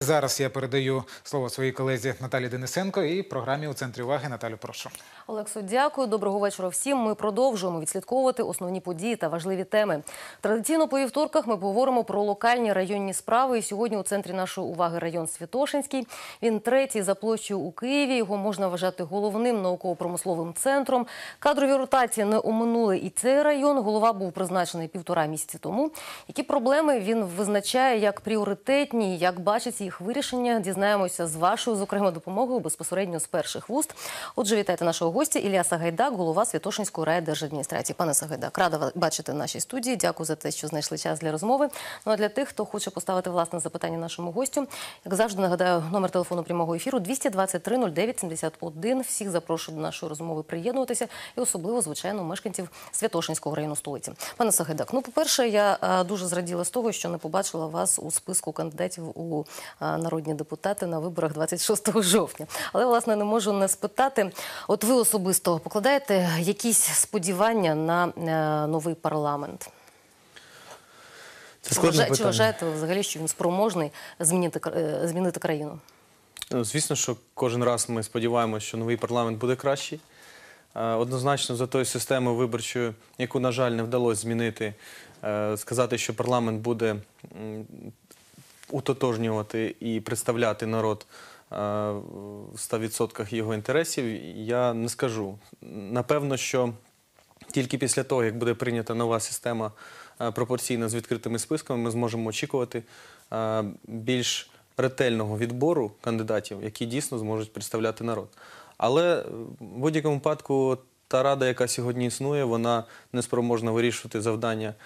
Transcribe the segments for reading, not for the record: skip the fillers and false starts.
Зараз я передаю слово своїй колезі Наталі Денисенко і програмі «У центрі уваги». Наталю, прошу. Олексу, дякую. Доброго вечора всім. Ми продовжуємо відслідковувати основні події та важливі теми. Традиційно по вівторках ми поговоримо про локальні районні справи. І сьогодні у центрі нашої уваги район Святошинський. Він третій за площею у Києві. Його можна вважати головним науково-промисловим центром. Кадрові ротації не оминули і цей район. Голова був призначений 1,5 місяці тому. Які проблеми він визначає як пріоритетні, як бачить їх вирішення, дізнаємося з вашою, зокрема, допомогою безпосередньо з перших вуст. Отже, вітайте нашого гостя Ілля Сагайдак, голова Святошинської райдержадміністрації. Пане Сагайдак, рада бачити в нашій студії. Дякую за те, що знайшли час для розмови. Ну а для тих, хто хоче поставити власне запитання нашому гостю, як завжди, нагадаю, номер телефону прямого ефіру 223 09 71. Всіх запрошую до нашої розмови приєднуватися і особливо, звичайно, мешканців Святошинського району столиці. Пане Сагайдак, ну, по-перше, я дуже зраділа з того, що не побачила вас у списку кандидатів у народні депутати на виборах 26 жовтня. Але, власне, не можу не спитати, от ви особисто покладаєте якісь сподівання на новий парламент? Це складне питання. Чи вважаєте взагалі, що він спроможний змінити країну? Звісно, що кожен раз ми сподіваємося, що новий парламент буде кращий. Однозначно, за тою системою виборчою, яку, на жаль, не вдалося змінити, сказати, що парламент буде утотожнювати і представляти народ в 100% його інтересів, я не скажу. Напевно, що тільки після того, як буде прийнята нова система пропорційна з відкритими списками, ми зможемо очікувати більш ретельного відбору кандидатів, які дійсно зможуть представляти народ. Але в будь-якому випадку та рада, яка сьогодні існує, вона не спроможна вирішувати завдання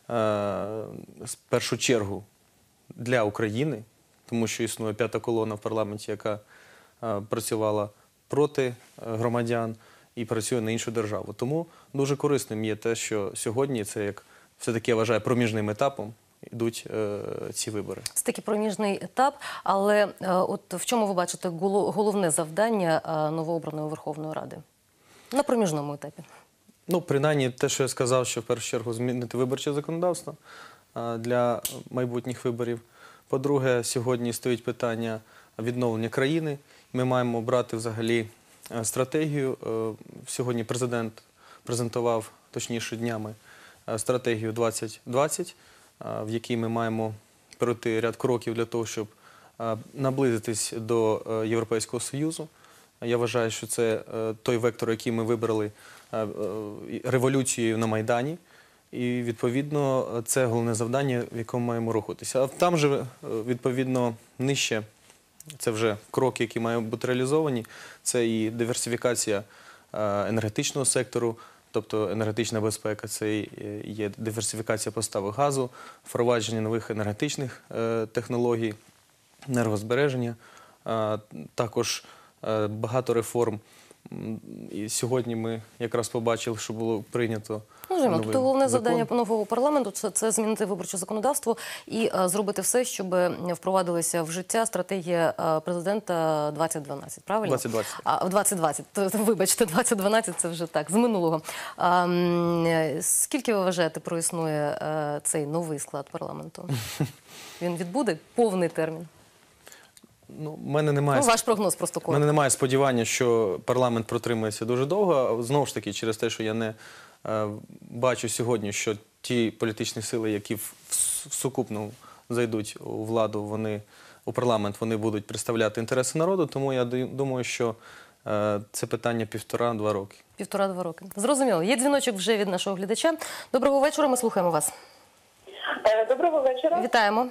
в першу чергу для України, тому що існує п'ята колона в парламенті, яка працювала проти громадян і працює на іншу державу. Тому дуже корисним є те, що сьогодні це, як все-таки, я вважаю, проміжним етапом йдуть ці вибори. Це такий проміжний етап, але от в чому ви бачите головне завдання новообраної Верховної Ради на проміжному етапі? Ну, принаймні, те, що я сказав, що в першу чергу змінити виборче законодавство для майбутніх виборів. По-друге, сьогодні стоїть питання відновлення країни. Ми маємо брати взагалі стратегію. Сьогодні президент презентував, точніше днями, стратегію 2020, в якій ми маємо пройти ряд кроків для того, щоб наблизитись до Європейського Союзу. Я вважаю, що це той вектор, який ми вибрали революцією на Майдані. І, відповідно, це головне завдання, в якому маємо рухатися. А там же, відповідно, нижче, це вже кроки, які мають бути реалізовані, це і диверсифікація енергетичного сектору, тобто енергетична безпека, це і є диверсифікація поставок газу, впровадження нових енергетичних технологій, енергозбереження, також багато реформ. І сьогодні ми якраз побачили, що було прийнято новий Тут головне закон. завдання нового парламенту – це змінити виборче законодавство і зробити все, щоб впровадилася в життя стратегія президента 2012, правильно? 2020. А, 2020. Вибачте, 2012 – це вже так, з минулого. Скільки ви вважаєте проіснує цей новий склад парламенту? Він відбуде повний термін? Ну, мене немає, ваш прогноз просто коротко. мене немає сподівання, що парламент протримається дуже довго. Знову ж таки, через те, що я не бачу сьогодні, що ті політичні сили, які всукупно зайдуть у владу, у парламент, вони будуть представляти інтереси народу. Тому я думаю, що це питання 1,5-2 роки. 1,5-2 роки. Зрозуміло. Є дзвіночок вже від нашого глядача. Доброго вечора, ми слухаємо вас. Доброго вечора. Вітаємо.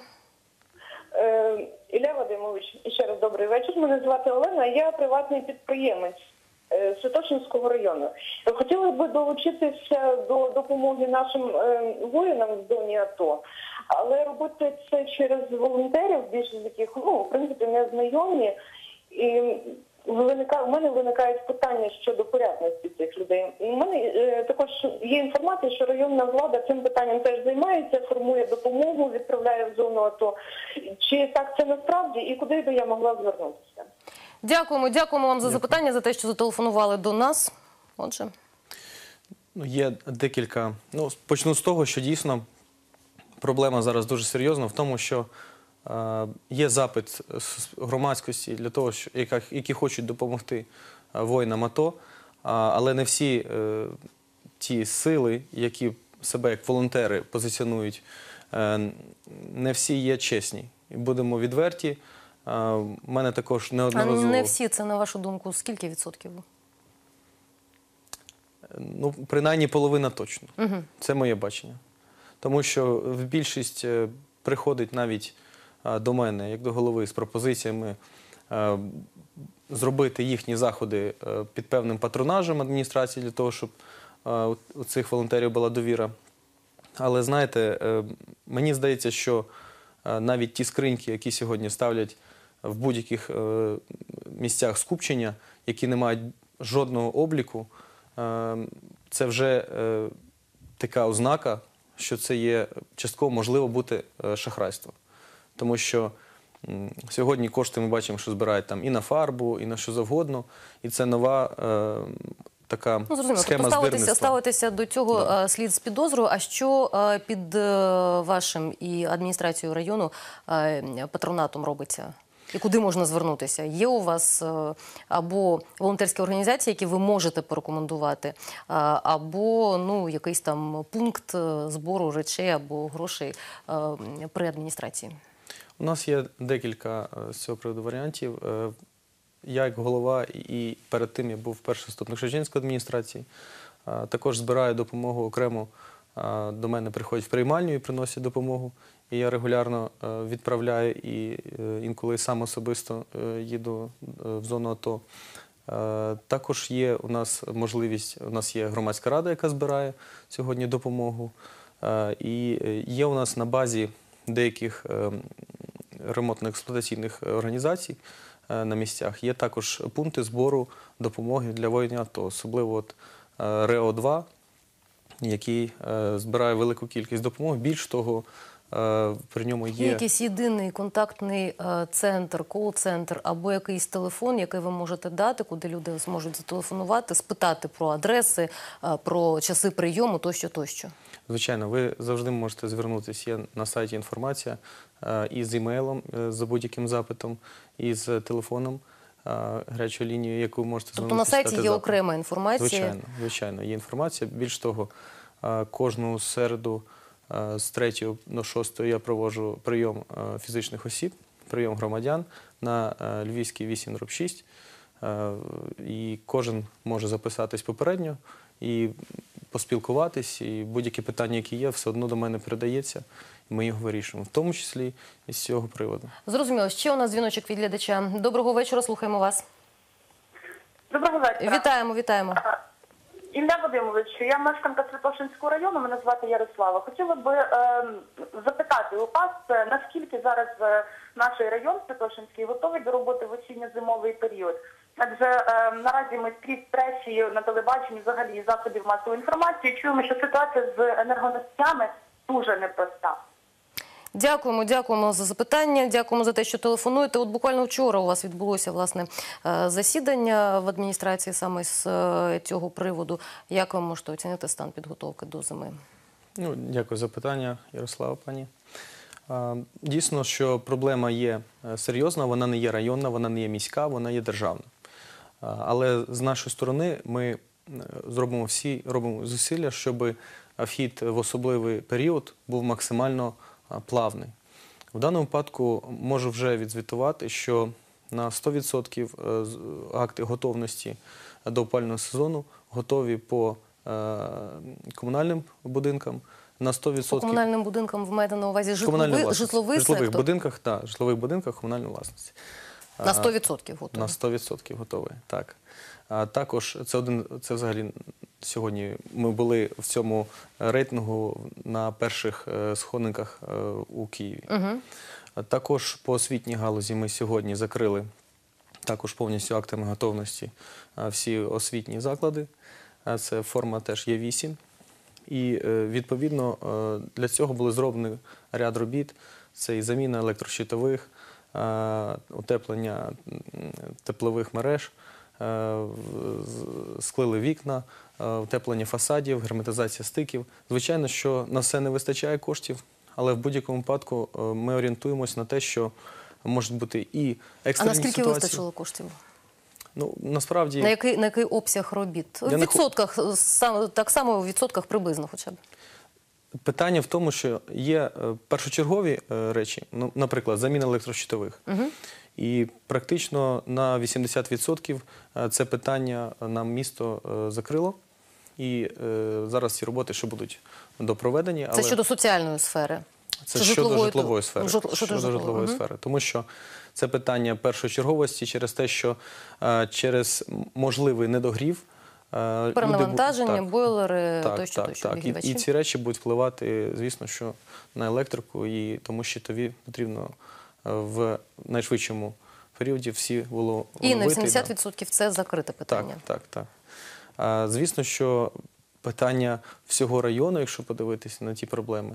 Ілля Вадимович, ще раз добрий вечір. Мене звати Олена, я приватний підприємець Святошинського району. Хотіла б долучитися до допомоги нашим воїнам в зоні АТО, але робити це через волонтерів, більшість з яких, в принципі, не знайомі. І в мене виникають питання щодо порядності цих людей. У мене також є інформація, що районна влада цим питанням теж займається, формує допомогу, відправляє в зону АТО. Чи так це насправді і куди би я могла звернутися? Дякуємо вам за запитання, за те, що зателефонували до нас. Отже. Є декілька. Почну з того, що дійсно проблема зараз дуже серйозна в тому, що Є запит громадськості для того, які хочуть допомогти воїнам АТО, але не всі ті сили, які себе як волонтери позиціонують, не всі є чесні. І будемо відверті. У мене також А неодноразово... не всі, це, на вашу думку, скільки відсотків? Ну, принаймні половина точно. Це моє бачення. Тому що в більшість приходить навіть до мене, як до голови, з пропозиціями зробити їхні заходи під певним патронажем адміністрації, для того, щоб у цих волонтерів була довіра. Але, знаєте, мені здається, що навіть ті скриньки, які сьогодні ставлять в будь-яких місцях скупчення, які не мають жодного обліку, це вже така ознака, що це є частково можливо бути шахрайством. Тому що сьогодні кошти ми бачимо, що збирають там і на фарбу, і на що завгодно. І це нова така схема збирництва. Ставитися до цього слід з підозрою. А що під вашим і адміністрацією району патронатом робиться? І куди можна звернутися? Є у вас або волонтерські організації, які ви можете порекомендувати, або якийсь там пункт збору речей або грошей при адміністрації? У нас є декілька з цього приводу варіантів. Я як голова і перед тим я був перший заступник Шевченської адміністрації. Також збираю допомогу окремо. До мене приходять в приймальню і приносять допомогу. І я регулярно відправляю і інколи сам особисто їду в зону АТО. Також є у нас можливість, у нас є громадська рада, яка збирає сьогодні допомогу. І є у нас на базі деяких ремонтно-експлуатаційних організацій на місцях, є також пункти збору допомоги для воїнів АТО, особливо РЕО-2, який збирає велику кількість допомоги. Більш того, при ньому є... якийсь єдиний контактний центр, кол-центр або якийсь телефон, який ви можете дати, куди люди зможуть зателефонувати, спитати про адреси, про часи прийому, тощо? Звичайно, ви завжди можете звернутися. Є на сайті інформація і з імейлом, за будь-яким запитом, і з телефоном, гарячою лінією, яку ви можете звернутися. Тобто на сайті є окрема інформація? Звичайно, є інформація. Більш того, кожну середу з 3 до 6 я проводжу прийом фізичних осіб, прийом громадян на Львівській 8/6. І кожен може записатись попередньо і поспілкуватись, і будь-які питання, які є, все одно до мене передається, і ми його вирішуємо, в тому числі і з цього приводу. Зрозуміло. Ще у нас дзвіночок від глядача. Доброго вечора, слухаємо вас. Доброго вечора. Вітаємо. Ілля Вадимович, я мешканка Святошинського району, мене звати Ярослава. Хотіла би запитати у вас, наскільки зараз наш район Святошинський готовий до роботи в осінньо-зимовий період? Адже наразі ми скрізь пресі, на телебаченні, взагалі засобів масової інформації чуємо, що ситуація з енергоносіями дуже непроста. Дякуємо за запитання, дякуємо за те, що телефонуєте. От буквально вчора у вас відбулося, власне, засідання в адміністрації саме з цього приводу. Як ви можете оцінити стан підготовки до зими? Дякую за питання, Ярослава, пані. Дійсно, що проблема є серйозна, вона не є районна, вона не є міська, вона є державна. Але з нашої сторони ми робимо зусилля, щоб вхід в особливий період був максимально плавний. В даному випадку можу вже відзвітувати, що на 100% акти готовності до опалювального сезону готові по комунальним будинкам. На 100%... По комунальним будинкам ви маєте на увазі житловий сектор? Житлових будинках комунальної власності. На 100% готові? На 100% готові, так. Також це взагалі сьогодні ми були в цьому рейтингу на перших сходинках у Києві. Також по освітній галузі ми сьогодні закрили також повністю актами готовності всі освітні заклади. Це форма теж є 8. І відповідно для цього були зроблені ряд робіт. Це і заміна електрощитових, утеплення теплових мереж, склили вікна, утеплення фасадів, герметизація стиків. Звичайно, що на все не вистачає коштів, але в будь-якому випадку ми орієнтуємось на те, що можуть бути і А екстрені наскільки ситуації. вистачило коштів? Ну, насправді, На який обсяг робіт? Я В не відсотках, так само в відсотках приблизно хоча б. питання в тому, що є першочергові речі, ну, наприклад, заміна електрощитових. І практично на 80% це питання нам місто закрило. І зараз ці роботи ще будуть допроведені. Це щодо соціальної сфери? Це Чи щодо житлової? житлової сфери. Щодо Житлової сфери. Тому що це питання першочерговості через те, що через можливий недогрів Перенавантаження, так, бойлери, так, тощо, так. І ці речі будуть впливати, звісно, що на електрику, і тому щитові потрібно в найшвидшому періоді всі було І на оновити, 80% це закрите питання. Так. Звісно, що питання всього району, якщо подивитися на ті проблеми,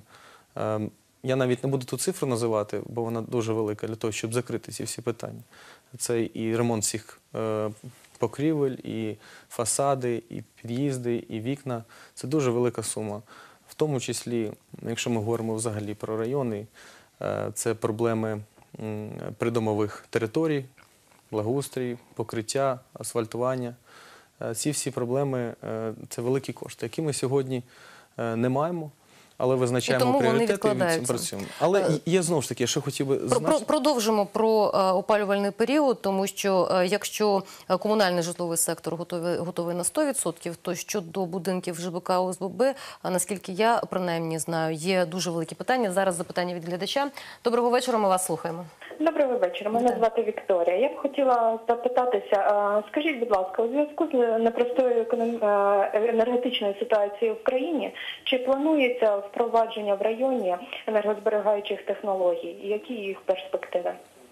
я навіть не буду ту цифру називати, бо вона дуже велика для того, щоб закрити ці всі питання. Це і ремонт всіх покрівель, і фасади, і під'їзди, і вікна. Це дуже велика сума. В тому числі, якщо ми говоримо взагалі про райони, це проблеми придомових територій, благоустрій, покриття, асфальтування. Ці всі проблеми – це великі кошти, які ми сьогодні не маємо, але визначаємо пріоритети і від цим працюємо. Але є знову ж таки, що хотів би зазначити. Продовжимо про опалювальний період, тому що якщо комунальний житловий сектор готовий на 100%, то щодо будинків ЖБК, ОСББ, наскільки я принаймні знаю, є дуже великі питання. Зараз запитання від глядача. Доброго вечора, ми вас слухаємо. Доброго вечора, мене звати Вікторія. Я б хотіла запитатися, скажіть, будь ласка, у зв'язку з непростою енергетичною ситуацією в країні, чи планується впровадження в районі енергозберігаючих технологій? Які їх перспективи?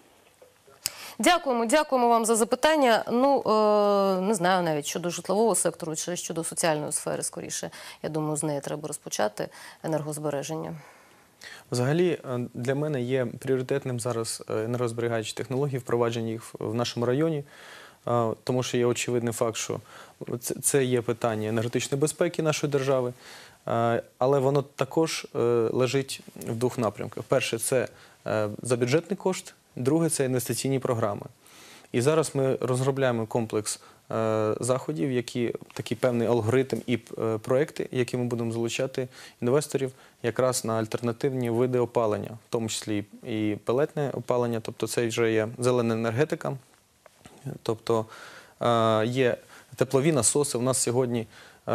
Дякуємо вам за запитання. Ну, не знаю навіть щодо житлового сектору чи щодо соціальної сфери, скоріше. Я думаю, з неї треба розпочати енергозбереження. Взагалі, для мене є пріоритетним зараз енергозберігаючі технології, впровадження їх в нашому районі, тому що є очевидний факт, що це є питання енергетичної безпеки нашої держави, але воно також лежить в двох напрямках. Перше – це за бюджетний кошт, друге – це інвестиційні програми. І зараз ми розробляємо комплекс заходів, такий певний алгоритм і проекти, які ми будемо залучати інвесторів якраз на альтернативні види опалення, в тому числі і пелетне опалення, тобто це вже є зелена енергетика, тобто є теплові насоси. У нас сьогодні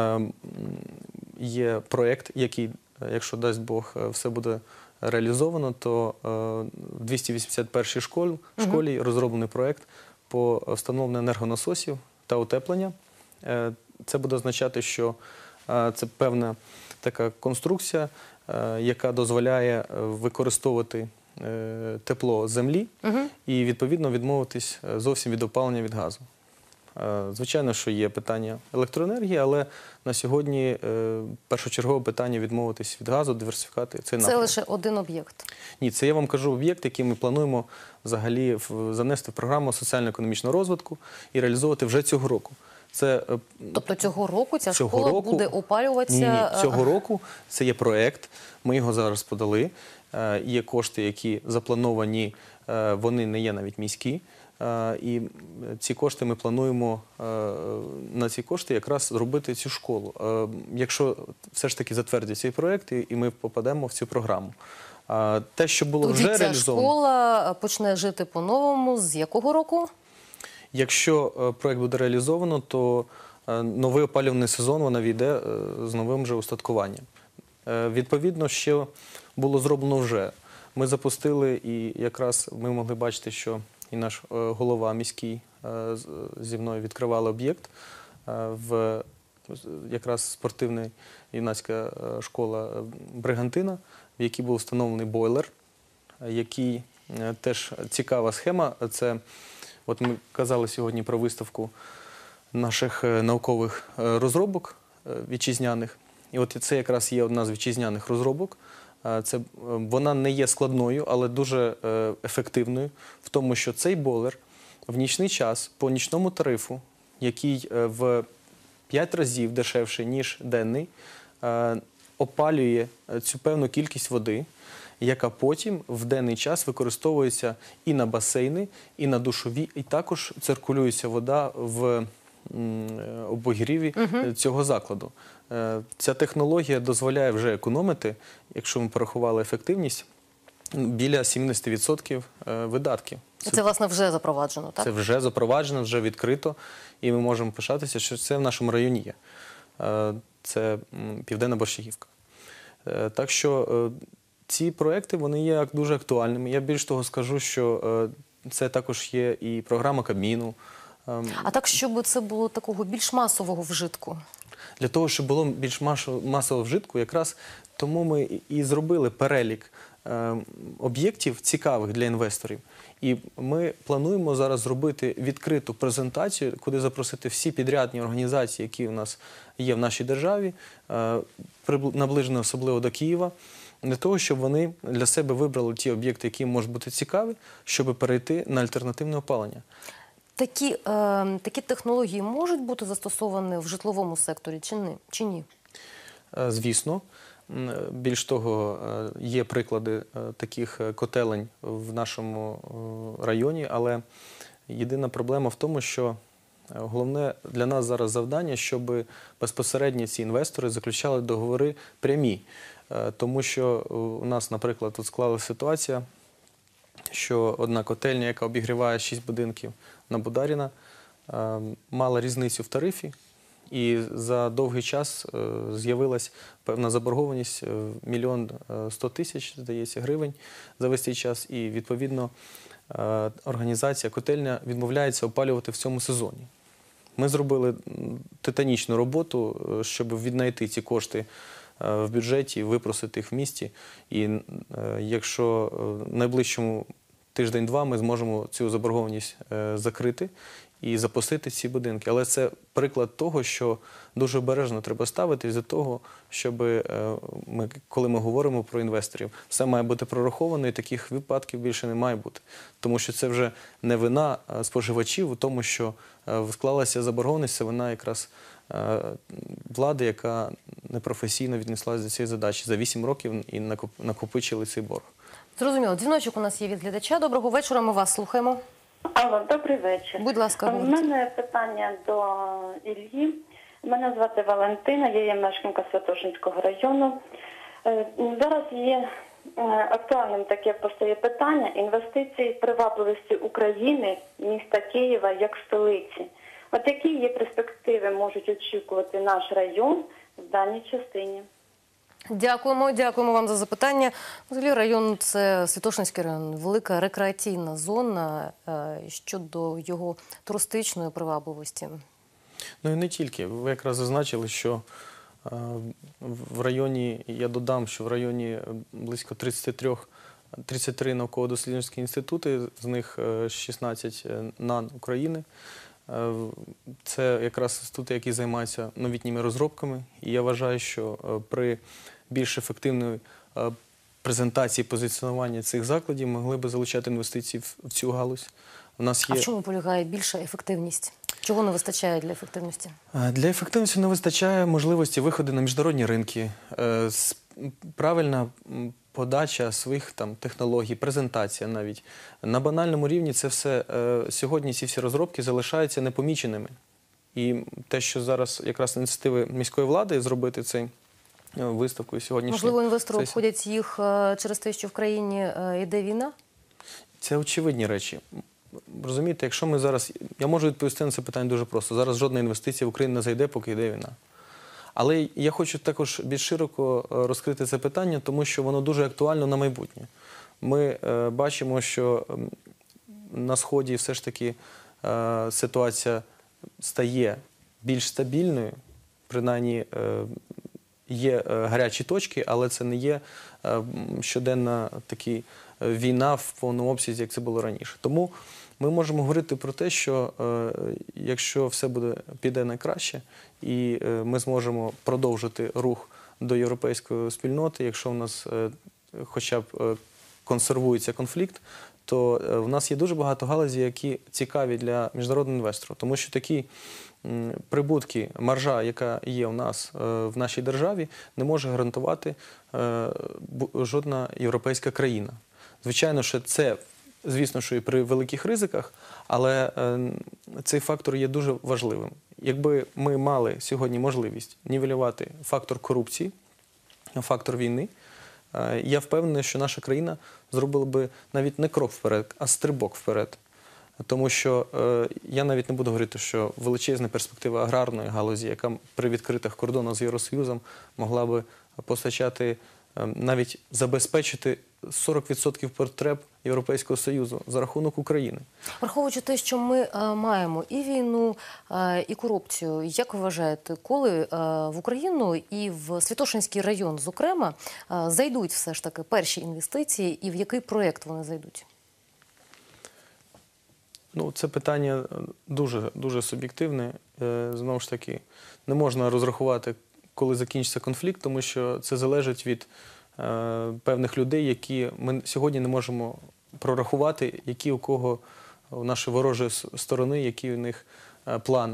є проєкт, який, якщо дасть Бог, все буде реалізовано, то в 281-й школі розроблений проєкт по встановленню енергонасосів та утеплення. Це буде означати, що це певна така конструкція, яка дозволяє використовувати тепло землі і, відповідно, відмовитись зовсім від опалення від газу. Звичайно, що є питання електроенергії, але на сьогодні першочергове питання відмовитись від газу, диверсифікувати цей напрямок. Це лише один об'єкт? Ні, це я вам кажу об'єкт, який ми плануємо взагалі занести в програму соціально-економічного розвитку і реалізовувати вже цього року. Тобто цього року ця школа буде опалюватися? Ні, цього року це є проєкт, ми його зараз подали, є кошти, які заплановані, вони не є навіть міські. І ці кошти ми плануємо на ці кошти якраз зробити цю школу. Якщо все ж таки затвердять цей проєкт і ми попадемо в цю програму. Те, що було тоді вже реалізовано... ця школа почне жити по-новому з якого року? Якщо проєкт буде реалізовано, то новий опалювальний сезон вона війде з новим же устаткуванням. Відповідно, що було зроблено вже. Ми запустили і якраз ми могли бачити, що і наш голова міський зі мною відкривали об'єкт, якраз спортивна юнацька школа «Бригантина», в якій був встановлений бойлер, який теж цікава схема. Це, от ми казали сьогодні про виставку наших наукових розробок вітчизняних, і от це якраз є одна з вітчизняних розробок. Вона не є складною, але дуже ефективною в тому, що цей бойлер в нічний час по нічному тарифу, який в 5 разів дешевший, ніж денний, опалює цю певну кількість води, яка потім в денний час використовується і на басейни, і на душові, і також циркулюється вода в обігріві цього закладу. Ця технологія дозволяє вже економити, якщо ми порахували ефективність, біля 70% видатків. Це, власне, вже запроваджено, так? Це вже запроваджено, вже відкрито, і ми можемо пишатися, що це в нашому районі є. Це Південна Борщагівка. Так що ці проекти, вони є дуже актуальними. Я більш того скажу, що це також є і програма Кабміну. А так, щоб це було такого більш масового вжитку? Для того, щоб було більш масового вжитку, якраз тому ми і зробили перелік об'єктів цікавих для інвесторів. І ми плануємо зараз зробити відкриту презентацію, куди запросити всі підрядні організації, які у нас є в нашій державі, наближені особливо до Києва, для того, щоб вони для себе вибрали ті об'єкти, які можуть бути цікаві, щоб перейти на альтернативне опалення. Такі технології можуть бути застосовані в житловому секторі чи ні? Звісно. Більш того, є приклади таких котелень в нашому районі, але єдина проблема в тому, що головне для нас зараз завдання, щоб безпосередньо ці інвестори заключали договори прямі. Тому що у нас, наприклад, тут склалася ситуація, що одна котельня, яка обігріває 6 будинків на Бударіна, мала різницю в тарифі. І за довгий час з'явилась певна заборгованість 1 100 000, здається, гривень за весь цей час. І, відповідно, організація котельня відмовляється опалювати в цьому сезоні. Ми зробили титанічну роботу, щоб віднайти ці кошти в бюджеті, випросити їх в місті. І якщо в найближчому тиждень-два ми зможемо цю заборгованість закрити і запустити ці будинки. Але це приклад того, що дуже обережно треба ставитись до того, щоб коли ми говоримо про інвесторів, все має бути прораховано, і таких випадків більше не має бути. Тому що це вже не вина споживачів у тому, що склалася заборгованість, це вина якраз влади, яка непрофесійно віднеслася до цієї задачі. За 8 років і накопичили цей борг. Зрозуміло. Дзвіночок у нас є від глядача. Доброго вечора, ми вас слухаємо. Алло, добрий вечір. Будь ласка, У говоріть. мене питання до Іллі. Мене звати Валентина, я є мешканка Святошинського району. Зараз є актуальним таке постає питання інвестицій привабливості України, міста Києва як столиці. От які є перспективи можуть очікувати наш район в даній частині? Дякуємо вам за запитання. Взагалі район – це Святошинський район, велика рекреаційна зона щодо його туристичної привабливості. Ну і не тільки. Ви якраз зазначили, що в районі, я додам, що в районі близько 33 науково-дослідницькі інститути, з них 16 НАН України. Це якраз інститути, які займаються новітніми розробками. І я вважаю, що при більш ефективної презентації, позиціонування цих закладів могли би залучати інвестиції в цю галузь. У нас є... А в чому полягає більша ефективність? Чого не вистачає для ефективності? Для ефективності не вистачає можливості виходу на міжнародні ринки, правильна подача своїх технологій, презентація навіть. На банальному рівні це все, сьогодні ці всі розробки залишаються непоміченими. І те, що зараз якраз ініціативи міської влади зробити цей виставку і сьогоднішню... Можливо, інвестори обходять їх через те, що в країні йде війна? Це очевидні речі. Розумієте, якщо ми зараз... Я можу відповісти на це питання дуже просто. Зараз жодна інвестиція в Україну не зайде, поки йде війна. Але я хочу також більш широко розкрити це питання, тому що воно дуже актуально на майбутнє. Ми бачимо, що на Сході все ж таки ситуація стає більш стабільною, принаймні є гарячі точки, але це не є щоденна така війна в повному обсязі, як це було раніше. Тому ми можемо говорити про те, що якщо все піде найкраще, і ми зможемо продовжити рух до європейської спільноти, якщо у нас хоча б консервується конфлікт, то в нас є дуже багато галузей, які цікаві для міжнародного інвестора. Тому що такі прибутки, маржа, яка є у нас в нашій державі, не може гарантувати жодна європейська країна. Звичайно, що це, звісно, що і при великих ризиках, але цей фактор є дуже важливим. Якби ми мали сьогодні можливість нівелювати фактор корупції, фактор війни, я впевнений, що наша країна зробила би навіть не крок вперед, а стрибок вперед. Тому що я навіть не буду говорити, що величезна перспектива аграрної галузі, яка при відкритих кордонах з Євросоюзом могла би постачати, навіть забезпечити 40% потреб Європейського Союзу за рахунок України. Враховуючи те, що ми маємо і війну, і корупцію, як ви вважаєте, коли в Україну і в Святошинський район, зокрема, зайдуть все ж таки перші інвестиції і в який проєкт вони зайдуть? Ну, це питання дуже суб'єктивне. Знову ж таки, не можна розрахувати, коли закінчиться конфлікт, тому що це залежить від певних людей, які ми сьогодні не можемо прорахувати, які у кого, у нашої ворожої сторони, які у них плани.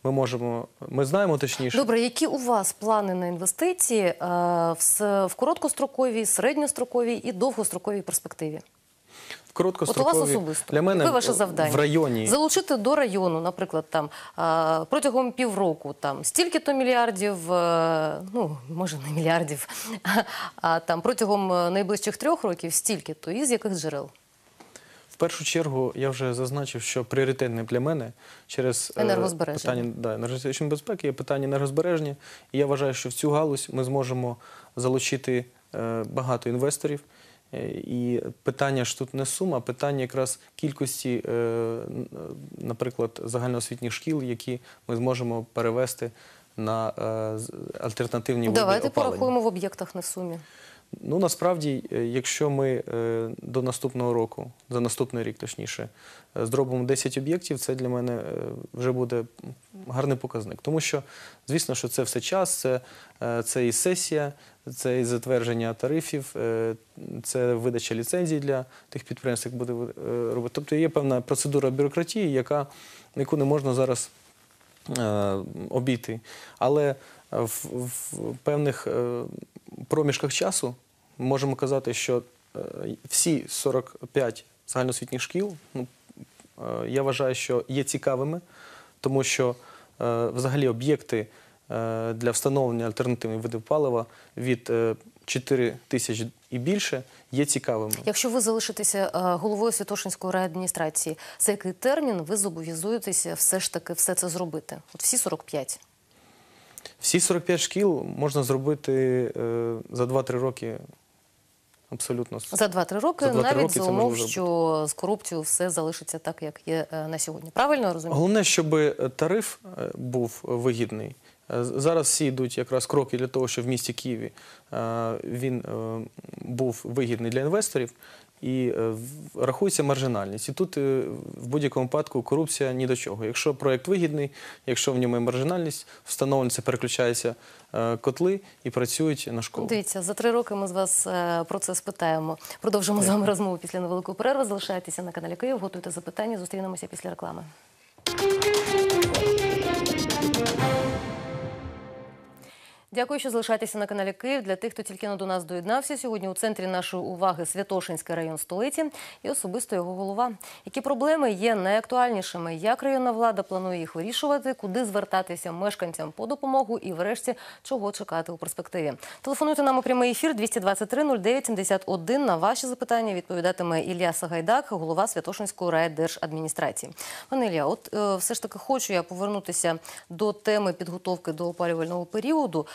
Ми знаємо точніше. Добре, які у вас плани на інвестиції в короткостроковій, середньостроковій і довгостроковій перспективі? От у вас особисто, для мене яке ваше завдання? В районі. Залучити до району, наприклад, там, протягом півроку стільки-то мільярдів, ну, може не мільярдів, а там протягом найближчих 3 років стільки-то, і з яких джерел? В першу чергу, я вже зазначив, що пріоритетне для мене через питання енергетичної безпеки є питання енергозбереження. І я вважаю, що в цю галузь ми зможемо залучити багато інвесторів. І питання ж тут не сума, а питання якраз кількості, наприклад, загальноосвітніх шкіл, які ми зможемо перевести на альтернативні види опалення. Давайте порахуємо в об'єктах, не в сумі. Ну, насправді, якщо ми до наступного року, за наступний рік точніше, зробимо 10 об'єктів, це для мене вже буде гарний показник. Тому що, звісно, що це все час, це і сесія, це і затвердження тарифів, це видача ліцензій для тих підприємств, які буде робити. Тобто є певна процедура бюрократії, яку не можна зараз обійти. Але в певних проміжках часу можемо казати, що всі 45 загальноосвітніх шкіл, я вважаю, що є цікавими, тому що взагалі об'єкти для встановлення альтернативних видів палива від 4 тисяч і більше є цікавими. Якщо ви залишитеся головою Святошинської райадміністрації, за який термін ви зобов'язуєтеся все ж таки все це зробити? От всі 45? Всі 45 шкіл можна зробити за 2-3 роки абсолютно. За 2-3 роки, навіть за умов, що з корупцією все залишиться так, як є на сьогодні. Правильно я розумію? Головне, щоб тариф був вигідний. Зараз всі йдуть якраз кроки для того, щоб в місті Києві він був вигідний для інвесторів і рахується маржинальність. І тут в будь-якому випадку корупція ні до чого. Якщо проєкт вигідний, якщо в ньому є маржинальність, встановлюється, переключаються котли і працюють на школу. Дивіться, за 3 роки ми з вас про це спитаємо. Продовжимо з вами розмову після невеликої перерви. Залишайтеся на каналі Київ, готуйте запитання, зустрінемося після реклами. Дякую, що залишаєтеся на каналі Київ. Для тих, хто тільки до нас доєднався, сьогодні у центрі нашої уваги Святошинський район столиці і особисто його голова. Які проблеми є найактуальнішими? Як районна влада планує їх вирішувати? Куди звертатися мешканцям по допомогу? І врешті, чого чекати у перспективі? Телефонуйте нам у прямий ефір 223-09-71. На ваші запитання відповідатиме Ілля Сагайдак, голова Святошинської райдержадміністрації. Пане Ілля, от все ж таки хочу я повернутися до теми підготовки до опалювального періоду.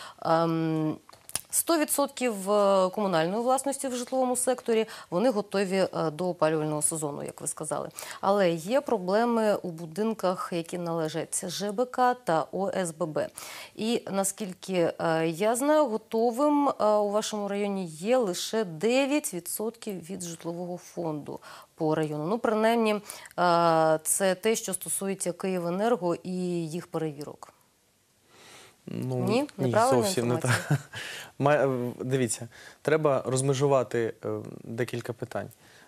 100% комунальної власності в житловому секторі, вони готові до опалювального сезону, як ви сказали. Але є проблеми у будинках, які належать ЖБК та ОСББ. І, наскільки я знаю, готовим у вашому районі є лише 9% від житлового фонду по району. Ну, принаймні, це те, що стосується Київенерго і їх перевірок. Ні? Неправильна зовсім не так. Дивіться, треба розмежувати декілька питань.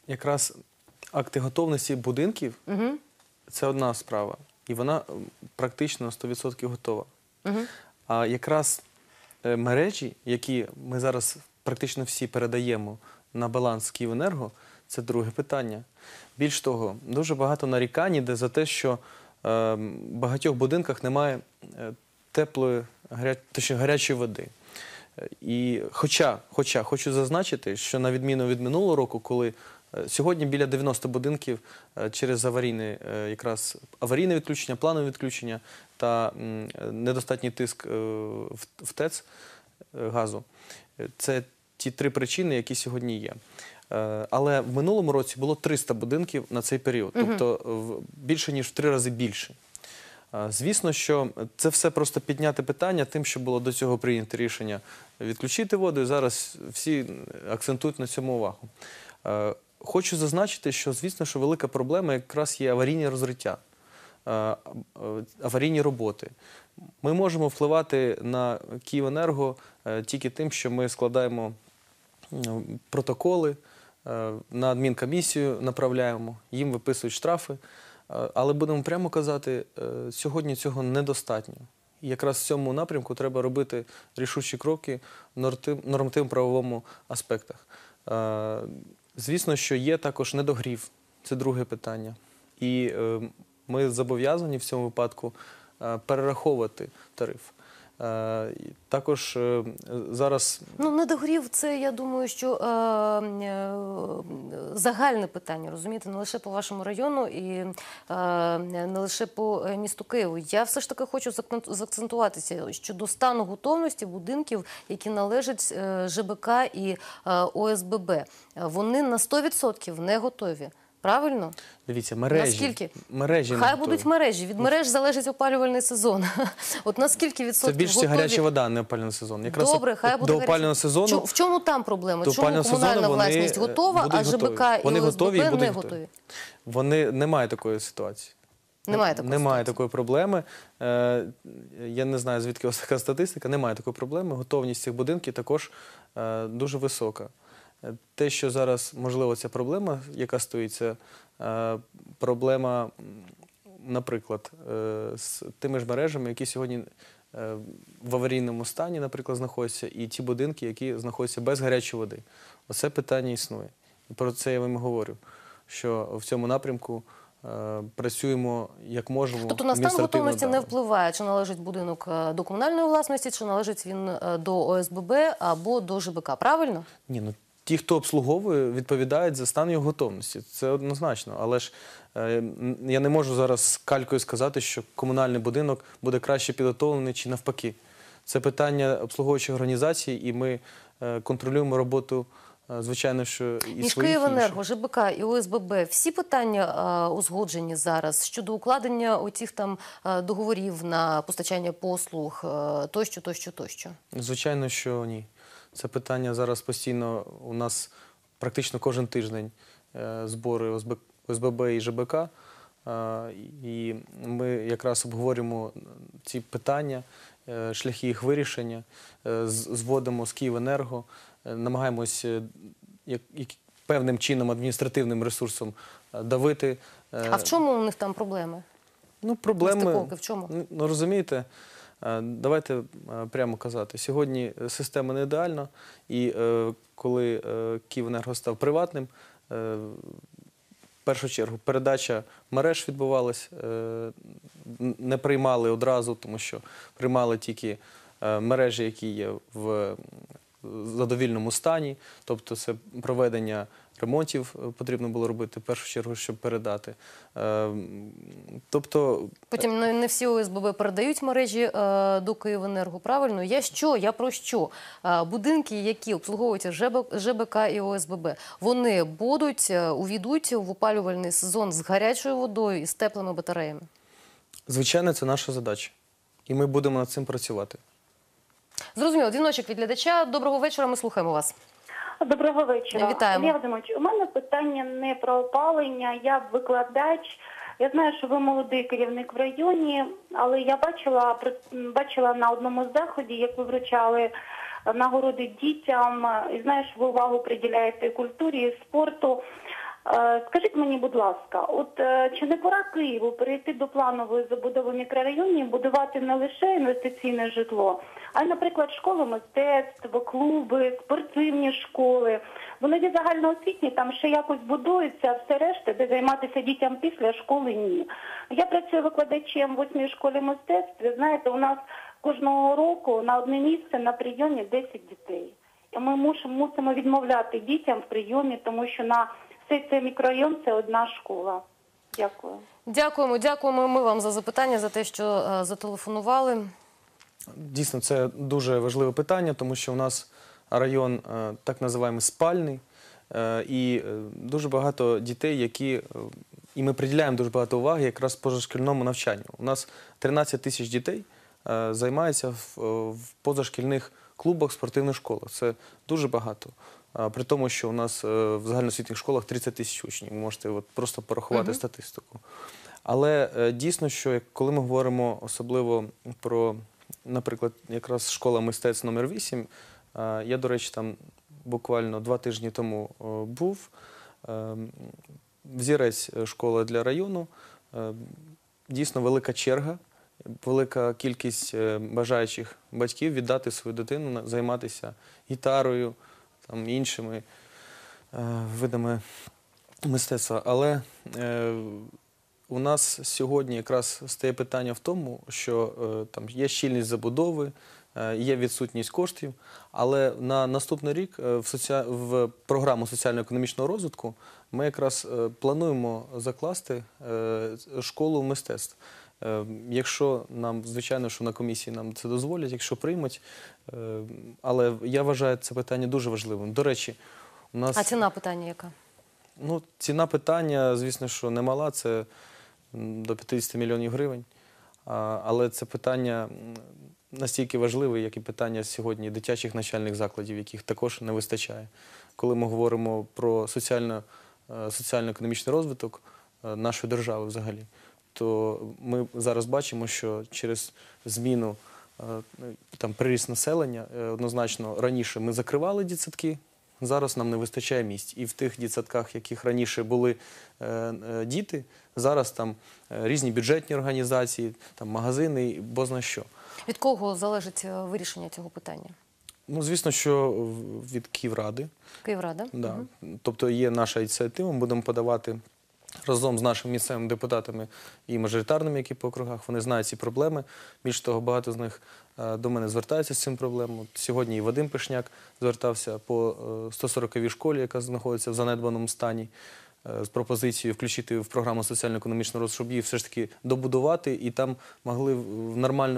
якраз акти готовності будинків це одна справа. І вона практично 100% готова. А якраз мережі, які ми зараз практично всі передаємо на баланс Київенерго, це друге питання. Більш того, дуже багато нарікань іде за те, що в багатьох будинках немає теплої, точніше, гарячої води. І хоча хочу зазначити, що на відміну від минулого року, коли сьогодні біля 90 будинків через аварійне відключення, планове відключення та недостатній тиск в ТЕЦ газу. Це ті три причини, які сьогодні є. Але в минулому році було 300 будинків на цей період, тобто більше, ніж в 3 рази більше. Звісно, що це все просто підняти питання тим, що було до цього прийнято рішення відключити воду, і зараз всі акцентують на цьому увагу. Хочу зазначити, що, звісно, що велика проблема якраз є аварійні розриття, аварійні роботи. Ми можемо впливати на Київенерго тільки тим, що ми складаємо протоколи, на адмінкомісію направляємо, їм виписують штрафи. Але будемо прямо казати, сьогодні цього недостатньо. І якраз в цьому напрямку треба робити рішучі кроки в нормативно-правовому аспектах. Звісно, що є також недогрів, це друге питання. І ми зобов'язані в цьому випадку перераховувати тариф. Також зараз... Недогрів – це, я думаю, що загальне питання, розумієте, не лише по вашому району і не лише по місту Києву. Я все ж таки хочу заакцентуватися щодо стану готовності будинків, які належать ЖБК і ОСББ. Вони на 100% не готові. Правильно? Дивіться, мережі. Наскільки? Мережі Хай будуть мережі. Від мереж залежить опалювальний сезон. От наскільки відсотків це більше готові? гаряча вода, не опалювальний сезон. Якраз Добре, хай буде до опалювального сезону. В чому там проблема? Чому опалювального комунальна сезону власність готова, а ЖБК і ОСББ не готові? Немає такої ситуації. Немає такої проблеми. Я не знаю, звідки у вас така статистика. Немає такої проблеми. Готовність цих будинків також дуже висока. Те, що зараз, можливо, ця проблема, яка стоїть, це проблема, наприклад, з тими ж мережами, які сьогодні в аварійному стані, наприклад, знаходяться, і ті будинки, які знаходяться без гарячої води. Оце питання існує. І про це я вам говорю, що в цьому напрямку працюємо як можемо. Тобто на стан готовності не впливає, чи належить будинок до комунальної власності, чи належить він до ОСББ або до ЖБК, правильно? Ні, ті, хто обслуговує, відповідають за стан його готовності. Це однозначно. Але ж я не можу зараз калькою сказати, що комунальний будинок буде краще підготовлений чи навпаки. Це питання обслуговуючих організацій, і ми контролюємо роботу, звичайно, що і своїх, між Київенерго, ЖБК і ОСББ всі питання узгоджені зараз щодо укладення оцих там договорів на постачання послуг тощо? Звичайно, що ні. Це питання зараз постійно у нас практично кожен тиждень збори ОСББ і ЖБК. І ми якраз обговорюємо ці питання, шляхи їх вирішення, зводимо з Київенерго, намагаємось певним чином, адміністративним ресурсом давити. А в чому у них там проблеми? Проблеми, в чому? Розумієте, давайте прямо казати. Сьогодні система не ідеальна, і коли Київенерго став приватним, в першу чергу передача мереж відбувалась, не приймали одразу, тому що приймали тільки мережі, які є в задовільному стані, тобто це проведення ремонтів потрібно було робити в першу чергу, щоб передати. Потім не всі ОСББ передають мережі до Київенерго, правильно? Я про що? Будинки, які обслуговуються ЖБК і ОСББ, вони увійдуть в опалювальний сезон з гарячою водою і з теплими батареями? Звичайно, це наша задача. І ми будемо над цим працювати. Зрозуміло. Дзвіночок від глядача. Доброго вечора, ми слухаємо вас. Доброго вечора. Вітаємо. Ілля Вадимович, у мене питання не про опалення, я викладач. Я знаю, що ви молодий керівник в районі, але я бачила на одному з заходів, як ви вручали нагороди дітям, і знаю, що ви увагу приділяєте культурі і спорту. Скажіть мені, будь ласка, чи не пора Києву перейти до планової забудови мікрорайонів, будувати не лише інвестиційне житло, а й, наприклад, школи мистецтва, клуби, спортивні школи. Вони є загальноосвітні, там ще якось будуються, а все решта, де займатися дітям після школи, ні. Я працюю викладачем в 8-й школі мистецтв. Ви знаєте, у нас кожного року на одне місце на прийомі 10 дітей. І ми мусимо відмовляти дітям в прийомі, тому що на всей цей мікрорайон – це одна школа. Дякую. Дякуємо ми вам за запитання, за те, що зателефонували. Дійсно, це дуже важливе питання, тому що у нас район так називаємо спальний, і дуже багато дітей, і ми приділяємо дуже багато уваги якраз позашкільному навчанню. У нас 13 тисяч дітей займаються в позашкільних клубах, спортивних школах. Це дуже багато. При тому, що у нас в загальноосвітніх школах 30 тисяч учнів. Ви можете просто порахувати статистику. Але дійсно, що коли ми говоримо особливо про, наприклад, якраз школа мистецтв номер 8, я, до речі, там буквально 2 тижні тому був. Взірець школа для району. Дійсно велика черга, велика кількість бажаючих батьків віддати свою дитину, займатися гітарою, там, іншими видами мистецтва. Але у нас сьогодні якраз стає питання в тому, що там є щільність забудови, є відсутність коштів, але на наступний рік в програму соціально-економічного розвитку ми якраз плануємо закласти школу мистецтв. Якщо нам, звичайно, що на комісії нам це дозволять, якщо приймуть, але я вважаю це питання дуже важливим. До речі, у нас... А ціна питання яка? Ну, ціна питання, звісно, що немала, це до 50 мільйонів гривень, але це питання настільки важливе, як і питання сьогодні дитячих навчальних закладів, яких також не вистачає. Коли ми говоримо про соціально-економічний розвиток нашої держави взагалі, то ми зараз бачимо, що через зміну, приріст населення, однозначно раніше ми закривали дитсадки, зараз нам не вистачає місць. І в тих дитсадках, в яких раніше були діти, зараз там різні бюджетні організації, там магазини, бозна що. Від кого залежить вирішення цього питання? Ну, звісно, що від Київради. Київрада? Да. Тобто є наша ініціатива, ми будемо подавати разом з нашими місцевими депутатами і мажоритарними, які по округах, вони знають ці проблеми. Більш того, багато з них до мене звертаються з цим проблемою. Сьогодні і Вадим Пишняк звертався по 140-й школі, яка знаходиться в занедбаному стані, з пропозицією включити в програму соціально-економічного розвитку, щоб її все ж таки добудувати, і там могли в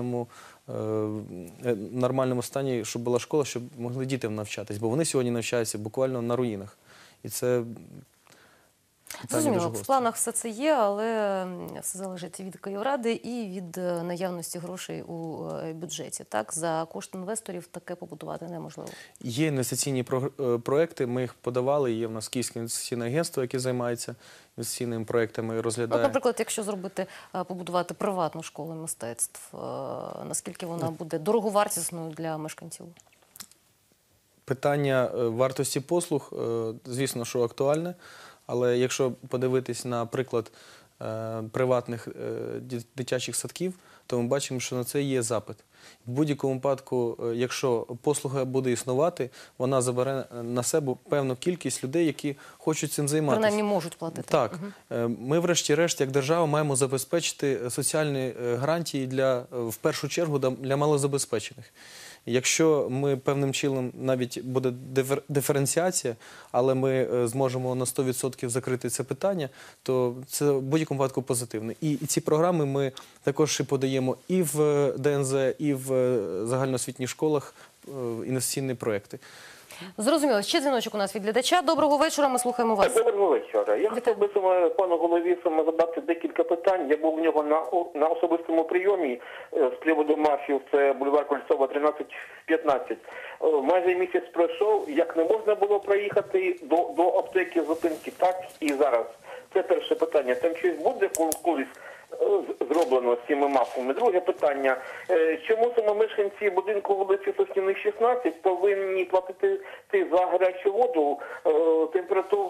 нормальному стані, щоб була школа, щоб могли діти навчатись, бо вони сьогодні навчаються буквально на руїнах. І це зрозуміло, в планах все це є, але все залежить від Київради і від наявності грошей у бюджеті. Так, за кошти інвесторів таке побудувати неможливо. Є інвестиційні проекти, ми їх подавали, є в нас Київське інвестиційне агентство, яке займається інвестиційними проектами і розглядає. От, наприклад, якщо побудувати приватну школу мистецтв, наскільки вона буде дороговартісною для мешканців? Питання вартості послуг, звісно, що актуальне. Але якщо подивитись на приклад приватних дитячих садків, то ми бачимо, що на це є запит. В будь-якому випадку, якщо послуга буде існувати, вона забере на себе певну кількість людей, які хочуть цим займатися. Принаймні можуть платити. Так. Ми, врешті-решт, як держава, маємо забезпечити соціальні гарантії в першу чергу для малозабезпечених. Якщо ми певним чином, навіть буде диференціація, але ми зможемо на 100% закрити це питання, то це в будь-якому випадку позитивно. І ці програми ми також подаємо і в ДНЗ, і в загальноосвітніх школах інвестиційні проекти. Зрозуміло. Ще дзвіночок у нас від глядача. Доброго вечора, ми слухаємо вас. Доброго вечора. Я хотів би пану голові задати декілька питань. Я був в нього на особистому прийомі з приводу МАФів, це бульвар Кольцова, 13-15. Майже місяць пройшов, як не можна було проїхати до аптеки зупинки, так і зараз. Це перше питання. Там щось буде колись зроблено з цими МАФами? Друге питання. Чому саме мешканці будинку вулиці Соснівних, 16 повинні платити за гарячу воду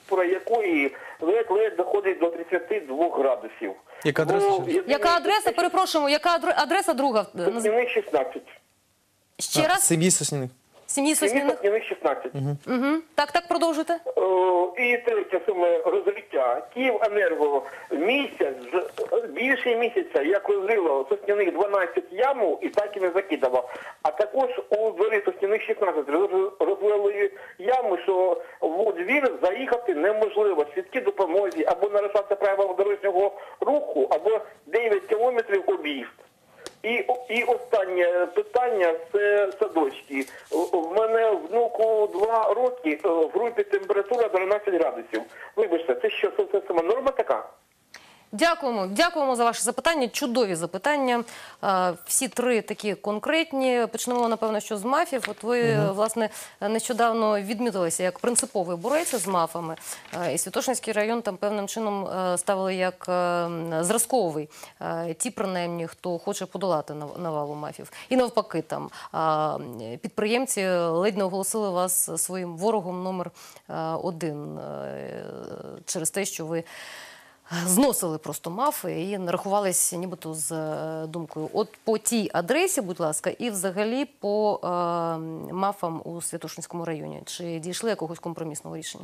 температура якої ледь доходить до 32 градусів. Яка адреса? Яка адреса, перепрошуємо, яка адреса друга? Сосняних 16. Ще раз? Сім'ї Сосняних. Сім'ї Сосняних? Сосняних 16. Так, продовжуйте. І третє саме розлиття. Київенерго більше місяця, як розрило Сосняних 12 яму і так і не закидало. А також у дворі Сосняних 16 розвели яму, що в двір заїхати неможливо. Швидкі допомозі або нарушати правила дорожнього руху, або 9 кілометрів об'їзд. І останнє питання – це садочки. В мене внуку 2 роки, в групі температура 12 градусів. Вибачте, це що, це сама норма така? Дякуємо за ваше запитання. Чудові запитання. Всі три такі конкретні. Почнемо, напевно, що з МАФів. От ви, власне, нещодавно відмітилися як принциповий борець з МАФами. І Святошинський район там певним чином ставили як зразковий. Ті, принаймні, хто хоче подолати навалу МАФів. І навпаки, там підприємці ледь не оголосили вас своїм ворогом номер 1 через те, що ви зносили просто МАФи і нарахувалися нібито з думкою. От по тій адресі, будь ласка, і взагалі по МАФам у Святошинському районі. Чи дійшли якогось компромісного рішення?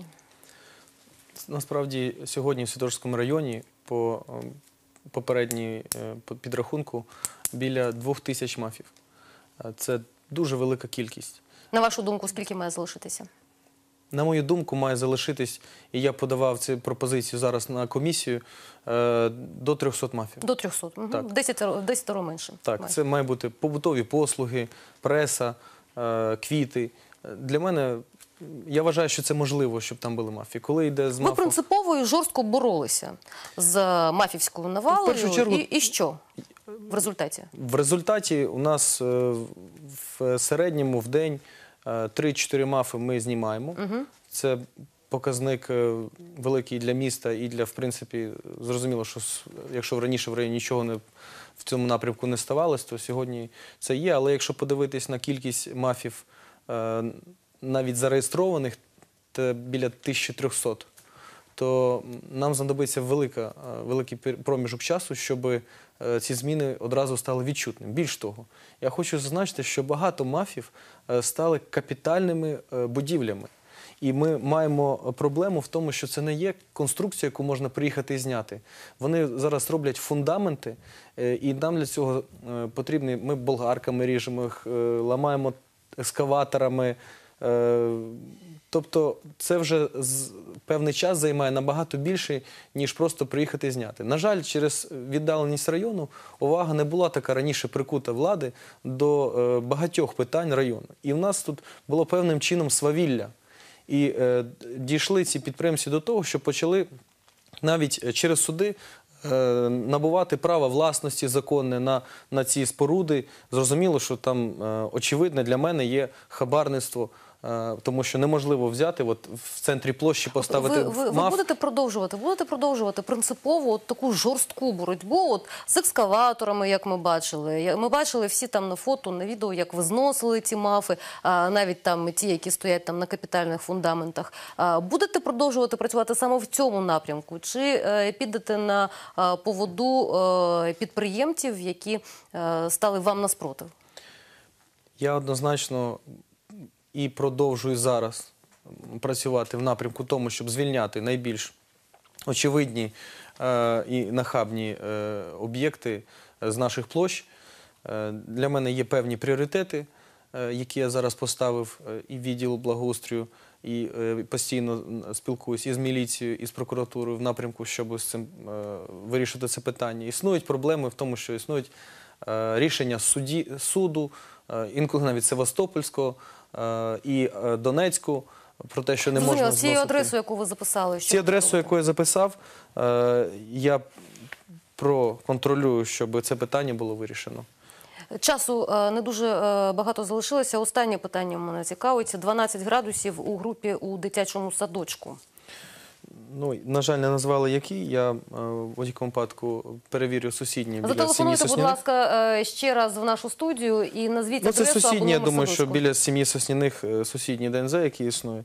Насправді, сьогодні в Святошинському районі по попередній підрахунку біля 2000 МАФів. Це дуже велика кількість. На вашу думку, скільки має залишитися? На мою думку, має залишитись, і я подавав цю пропозицію зараз на комісію, до 300 МАФів. До 300. Угу. Так. 10 менше. Так, майже. це має бути побутові послуги, преса, квіти. Для мене, я вважаю, що це можливо, щоб там були МАФи. Коли йде з Ви МАФу... принципово і жорстко боролися з мафівською навалою. В першу чергу... І що в результаті? В результаті у нас в середньому в день 3-4 МАФи ми знімаємо. Це показник великий для міста і для, в принципі, зрозуміло, що якщо раніше в районі нічого в цьому напрямку не ставалось, то сьогодні це є. Але якщо подивитись на кількість МАФів, навіть зареєстрованих, це біля 1300, то нам знадобиться великий проміжок часу, щоб ці зміни одразу стали відчутними. Більш того, я хочу зазначити, що багато МАФів стали капітальними будівлями. І ми маємо проблему в тому, що це не є конструкція, яку можна приїхати і зняти. Вони зараз роблять фундаменти, і нам для цього потрібні, ми болгарками ріжемо їх, ламаємо екскаваторами. Тобто це вже певний час займає набагато більше, ніж просто приїхати і зняти. На жаль, через віддаленість району увага не була така раніше прикута влади до багатьох питань району. І в нас тут було певним чином свавілля. І дійшли ці підприємці до того, що почали навіть через суди набувати право власності законне на ці споруди. Зрозуміло, що там очевидне для мене є хабарництво, тому що неможливо взяти, от в центрі площі поставити ви МАФ. будете продовжувати принципово от таку жорстку боротьбу от з екскаваторами, як ми бачили. Ми бачили всі там на фото, на відео, як ви зносили ці МАФи, навіть там ті, які стоять там на капітальних фундаментах. Будете продовжувати працювати саме в цьому напрямку? Чи підете на поводу підприємців, які стали вам наспротив? Я однозначно і продовжую зараз працювати в напрямку тому, щоб звільняти найбільш очевидні і нахабні об'єкти з наших площ. Для мене є певні пріоритети, які я зараз поставив і відділу благоустрою, і постійно спілкуюся і з міліцією, і з прокуратурою в напрямку, щоб з цим вирішити це питання. Існують проблеми в тому, що існують рішення суду, інколи навіть Севастопольського і Донецьку, про те, що не можна зносити. Цією адресою, яку ви записали? Цією адресою, яку я записав, я проконтролюю, щоб це питання було вирішено. Часу не дуже багато залишилося. Останнє питання мене цікавить. 12 градусів у групі у дитячому садочку. Ну, на жаль, не назвали які. Я в будь-якому випадку перевірю сусідні біля сім'ї Зателефонуйте, будь Сосняних. ласка, ще раз в нашу студію і назвіть Ну, це адресу або сусідні, я номер думаю, що садочку. біля сім'ї Сосняних сусідній ДНЗ, який існує.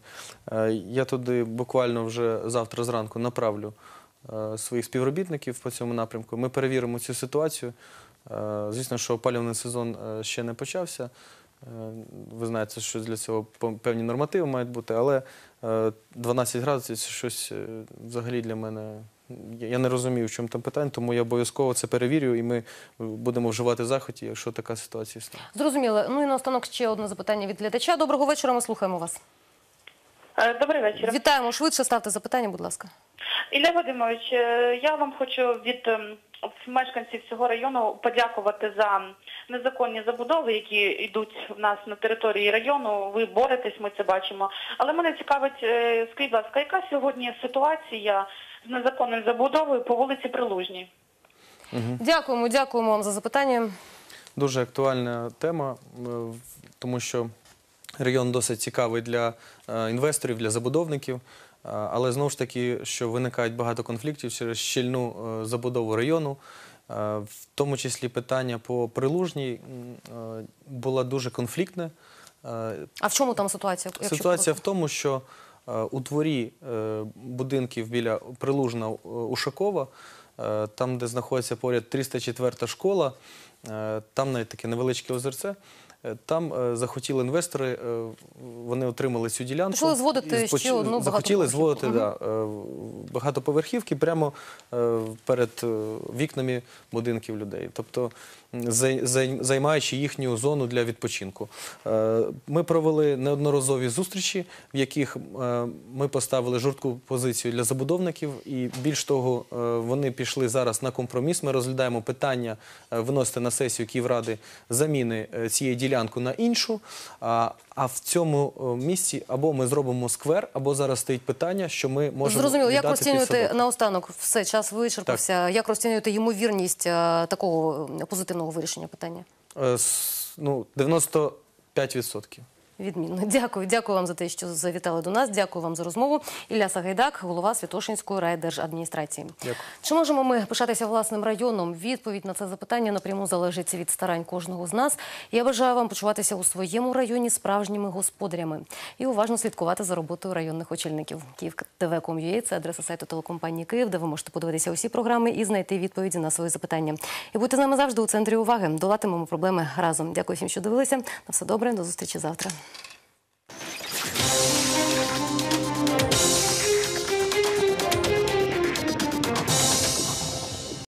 Я туди буквально вже завтра зранку направлю своїх співробітників по цьому напрямку. Ми перевіримо цю ситуацію. Звісно, що опалювальний сезон ще не почався. Ви знаєте, що для цього певні нормативи мають бути, але 12 градусів – це щось взагалі для мене. Я не розумію, в чому там питання, тому я обов'язково це перевірю, і ми будемо вживати заходів, якщо така ситуація існує. Зрозуміло. Ну і наостанок ще одне запитання від глядача. Доброго вечора, ми слухаємо вас. Добрий вечір. Вітаємо, швидше ставте запитання, будь ласка. Ілля Вадимович, я вам хочу від мешканців цього району подякувати за незаконні забудови, які йдуть в нас на території району. Ви боретесь, ми це бачимо. Але мене цікавить, скажіть, будь ласка, яка сьогодні ситуація з незаконною забудовою по вулиці Прилужній? Дякуємо вам за запитання. Дуже актуальна тема, тому що район досить цікавий для інвесторів, для забудовників. Але знову ж таки, що виникають багато конфліктів через щільну забудову району. В тому числі питання по Прилужній було дуже конфліктне. А в чому там ситуація? Ситуація в тому, що у дворі будинків біля Прилужна-Ушакова, там, де знаходиться поряд 304-та школа, там навіть таке невеличке озерце, там захотіли інвестори, вони отримали цю ділянку. Почали зводити ще одну захотіли багатоповерхівку. зводити багатоповерхівки прямо перед вікнами будинків людей. Тобто, займаючи їхню зону для відпочинку. Ми провели неодноразові зустрічі, в яких ми поставили жорстку позицію для забудовників, і більш того, вони пішли зараз на компроміс. Ми розглядаємо питання виносити на сесію Київради заміни цієї ділянки на іншу, а в цьому місці або ми зробимо сквер, або зараз стоїть питання, що ми можемо Зрозуміло. Як віддати під розцінюєте садок. наостанок? Все, час вичерпався. Як розцінюєте ймовірність такого позитивного вирішення питання? 95%. Відмінно. Дякую вам за те, що завітали до нас. Дякую вам за розмову. Ілля Сагайдак, голова Святошинської райдержадміністрації. Дякую. Чи можемо ми пишатися власним районом? Відповідь на це запитання напряму залежить від старань кожного з нас. Я бажаю вам почуватися у своєму районі справжніми господарями і уважно слідкувати за роботою районних очільників. KievTV.com.ua – це адреса сайту телекомпанії «Київ», де ви можете подивитися усі програми і знайти відповіді на свої запитання. І будьте з нами завжди у центрі уваги. Долатимемо проблеми разом. Дякую всім, що дивилися. На все добре. До зустрічі завтра.